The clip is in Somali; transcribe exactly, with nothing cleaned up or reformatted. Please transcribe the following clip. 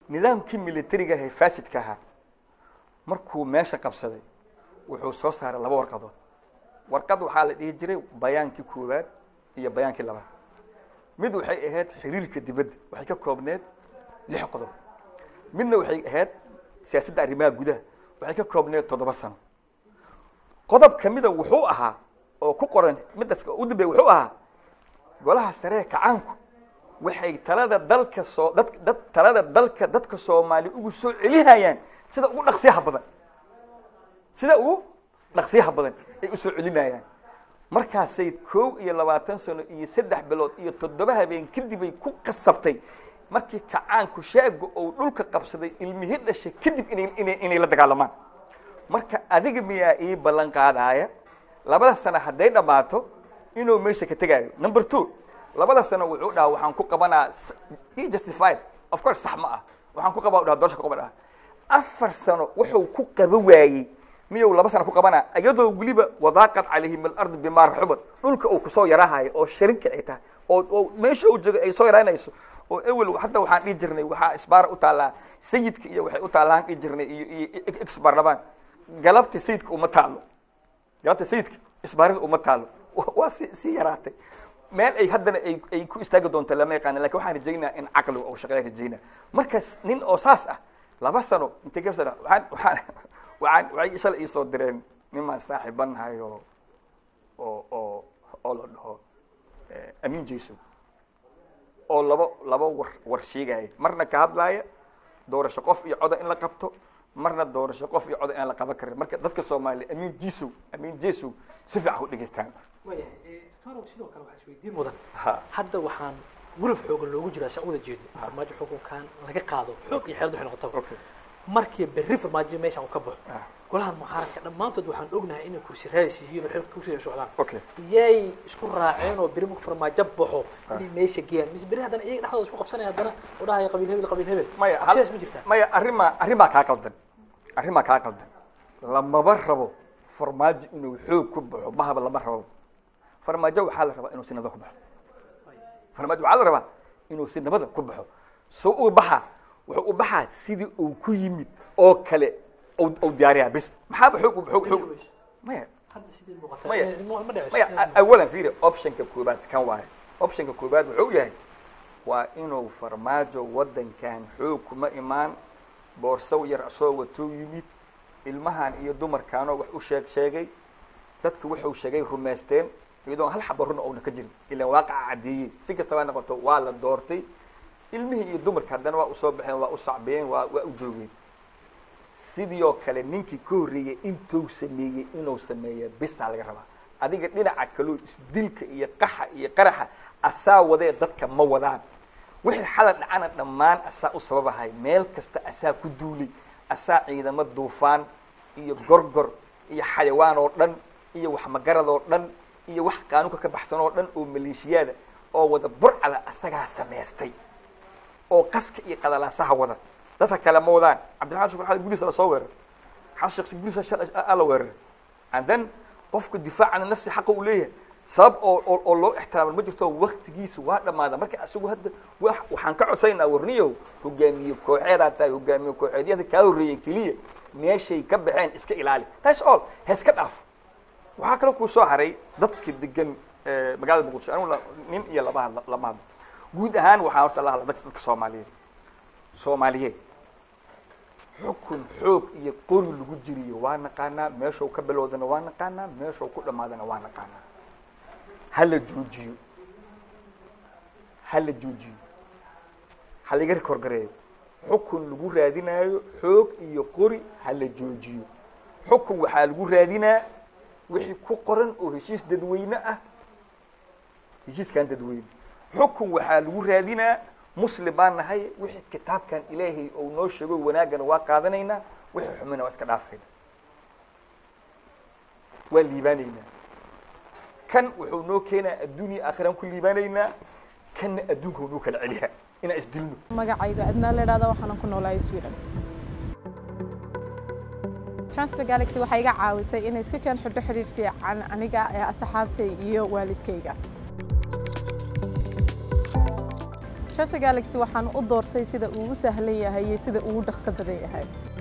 nidaamkii militariga ahay faasidka ahaa markuu meesha qabsaday wuxuu soo saaray laba warqadood warqad waxaa la dhihi jiray bayaankii koowaad iyo bayaankii labaad mid waxay ahayd xiriirka dibadda waxay ka koobneed lix qodob midna waxay ahayd siyaasadda arrimaha gudaha waxay ka koobneed toddoba sano qodob ka mida wuxuu ahaa oo ku qoran midaas u dambeeyay wuxuu ahaa golaha sare kacaanku waxay talada dalka soo dad dad talada dalka dadka Soomaali ugu soo celinayaan sida ugu dhaqsiyaha badan sida ugu dhaqsiyaha badan ay u soo celinayaan markaasay koow iyo labaatan sano iyo saddex bilood iyo toddoba habeen kadib ay ku qasabtay markii kacaanku sheego oo dhulka qabsaday ilmihi dhashay kadib inay inay inay la dagaalamaan marka adiga miyaa ii ballan qaadaya labada sano haday dhamaato inuu meesha ka tagayo number two labada sano wuxuu dhahaa waxaan ku qabanaa he justified of course sax ma ah waxaan ku qabaa dhahaa doorasho ku qabanaa afar sano wuxuu ku qaba waayay miyuu laba sano ku qabanaa ayadoo waliba wadaaqad calayhim al-ard bima rahabat dhulka uu ku soo yarahay oo sharinka ay tahay oo meesha uu joogo ay soo yaraanayso oo awal hadda waxaan dhigi jirnay waxa isbaar u taala sayidka iyo waxay u taalaan dhigi jirnay iyo isbaarlaban galabta sayidka uma taalo galabta sayidka isbaarada uma taalo waa si si yaraatay meel ay haddana ay ay ku istaagi doonto lama yaqaan laakiin waxaan rajaynaa in aqli oo shaqada rajaynaa markaas nin oo saas ah laba sano inta ka sano waxaan waxaan waxaan waxay shal ii soo direen niman saaxiiban hayo oo oo oo la dhaho amin jeesu oo laba laba war war sheegay marna ka hadlaaya doorasho qof iyo cod in la qabto marna doorasho qof iyo cod in la qaban karo marka dadka Soomaaliyeed amin jeesu amin jeesu si fiican u dhageystaan waayahay faro sidoo kale waxa isweydiin mudan hadda waxaan guluf xoog loogu jiraa sacuuda jeedin farmaajo xukunkan laga qaado xoog iyo xeelad waxay noqotaa markii berri farmaajo meesha uu ka baxo golahan muxaarka dhamaantood waxaan ognahay inay kursi raadis yihiin oo xilka kursi ay socdaan yay isku raaceen oo berri farmaajo baxo inay meesha geeyaan mis berri hadan iyaga dhaxdooda isku qabsanay hadana u dhahay qabiil hebel qabiil hebel maya hal ma jirtaa maya arrima arrima ka qaldan arrima ka qaldan lama barrabo farmaajo inuu xoog ku baxo ma haba lama rabo farmaajo waxa la rabaa inuu sinada ku baxo farmaajo waxa la rabaa inuu sinada ku baxo soo u baxa wuxuu u baxaa sidii uu ku yimid oo kale oo oo diyaariya bas maxaa ba xoog xoog xoog maya hadda sidii muuqata ma dhacis maya awalan fiiri optionka koobaad kan waay optionka koobaad wuxuu yahay waa inuu farmaajo wadankan xoog kuma imaan boorso yar soo wato yimid ilmahan iyo dumarkaan wax u sheeg sheegay dadku wuxuu sheegay rumeysteen iyadoo hal xabo run oo ka jirin ilaa waaqac cadeeyay si kastaba noqoto waa la doortay ilmihii iyo dumarka haddana waa u soo baxeen waa u sacbeen waa waa u joogeen sidii oo kale ninkii ka horreeyay intuu sameeyay inuu sameeyo bisa laga rabaa adiga dhinaca kale isdilka iyo qaxa iyo qaraxa asaa wadee dadka ma wadaan wixii xalad dhacana dhammaan asaa u sababahay meel kasta asaa ku duulay asaa ciidamo duufaan iyo gorgor iyo xayawaan oo dhan iyo wax magarad oo dhan iyo wax qaanuunka ka baxsan oo dhan oo maleeshiyada oo wada burcada asagaa sameystay oo qaska iyo qadalaasaha wada dadka kale ma wadaan cabdiraxmaan shukr xal gulis la soo weerar xashaq gulis ala weerar and then qofku difaacan nafsi xaq uu leeyahay sabab oo oo loo ixtiraamo ma jirto waqtigiisa waa dhamaada marka asagu hadda waxaan ka codsaynaa warniyo hogaamiye kooxeeda tahay hogaamiye kooxeedyada ka horeeyay kaliya meeshay ka baxeen iska ilaali that's all heeska dhaaf waxa kale ku soo haray dadka degan magaalada Muqdisho anigu nin iyo laba lama hadlo guud ahaan waxa horta la hadla dadka Soomaaliyeed Soomaaliyeed xukun xoog iyo qori lagu jiriyo waa naqaana meesha uu ka bilowdana waa naqaana meesha uu ku dhamaadana waa naqaana hal joojiyo hal joojiyo hal iga korgareeyo xukun lagu raadinayo xoog iyo qori hal joojiyo xukun waxa lagu raadinaa wixii ku qoran oo heshiis dadweyne ah heshiiskan dadweyne xukun waxa lagu raadinaa muslimaan nahay wixii kitaabkan ilaahay oo noo sheego wanaagana waa qaadanayna wixii xumina waa iska dhaafayna waa liibaanayna kan wuxuu noo keenaa adduunyo aakhiran ku liibaanayna kan adduunka noo kala celiya ina isdilno magacayga adna la yiraahdo waxaan ku noolahay Sweden Transfer Galaxy waxay iga caawisay inay si kan xidho xiriir fiican aniga asxaabtay iyo waalidkayga Transfer Galaxy waxaan u doortay sida uu u sahlan yahay iyo sida uu u dhaqso badan yahay